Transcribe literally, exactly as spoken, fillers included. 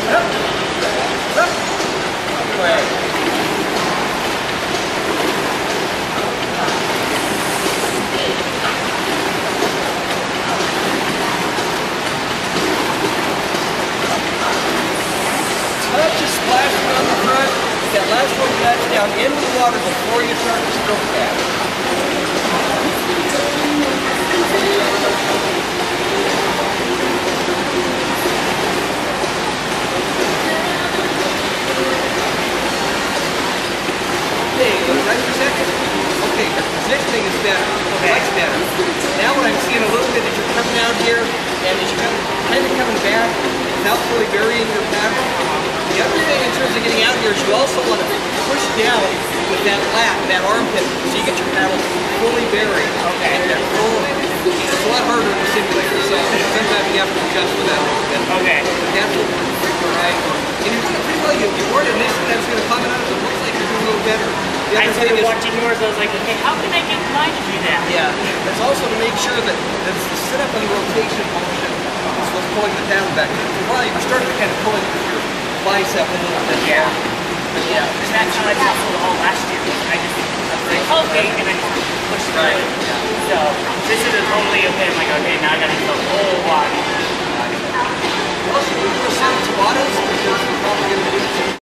Up. Up. Way. Up, just splash it on the front. That last one touch down into the water before you start to stroke that. Okay, right for a second. Okay, the positioning is better. Okay. Much better. Now what I'm seeing a little bit is you're coming out here and as you're coming, kind of coming back without fully burying your paddle. The other thing in terms of getting out here is you also want to push down with that lat, that armpit, so you get your paddle fully buried. Okay. And that full, it's a lot harder in the simulator, so sometimes you have to adjust with that a little bit. Okay. But that's what we're doing, all right? And you're doing pretty well. You, you weren't initially that's going to come out, but it looks like you're doing a little better. The I started watching yours, I was like, okay, how can I get mine to do that? Yeah. That's also to make sure that, that it's the sit-up and the rotation motion is what's pulling the paddle back. Well, you were starting to kind of pull it with your bicep a little bit. Yeah. But yeah. And that's how I felt the whole last year. I just, I was like, okay, and I just pushed through right. it. Yeah. So this is a totally okay. I'm like, okay, now I got to do the whole body. Also, when you were setting Tabatas,